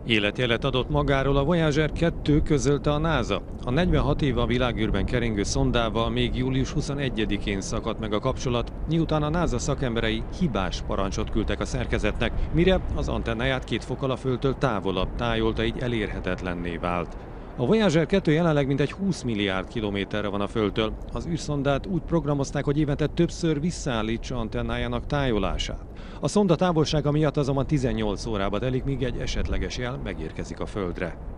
Életjelet adott magáról a Voyager 2, közölte a NASA. A 46 éve a világűrben keringő szondával még július 21-én szakadt meg a kapcsolat, miután a NASA szakemberei hibás parancsot küldtek a szerkezetnek, mire az antennáját 2 fokkal a Földtől távolabb tájolta, így elérhetetlenné vált. A Voyager 2 jelenleg mintegy 20 milliárd kilométerre van a Földtől. Az űrszondát úgy programozták, hogy évente többször visszaállítsa antennájának tájolását. A szonda távolsága miatt azonban 18 órába telik, míg egy esetleges jel megérkezik a Földre.